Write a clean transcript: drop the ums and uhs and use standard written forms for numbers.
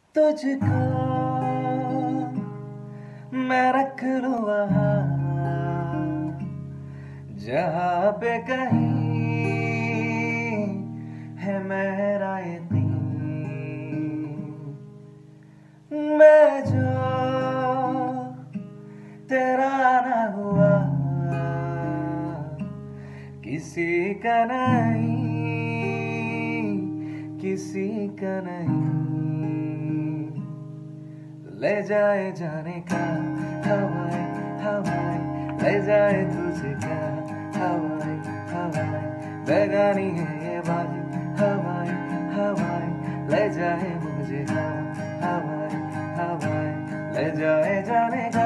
तुझको मैं रख लूं वहाँ जहाँ पे कहीं है मेरा यकीन। मैं जो तेरा ना हुआ किसी का नहीं, किसी का नहीं। ले जाए जाने का हवाएं हवाएं, ले जाए तुझे क्या हवाएं हवाएं। बेगानी है ये बाजी हवाएं हवाएं, ले जाए मुझे हवाएं हवाएं, ले जाए जाने का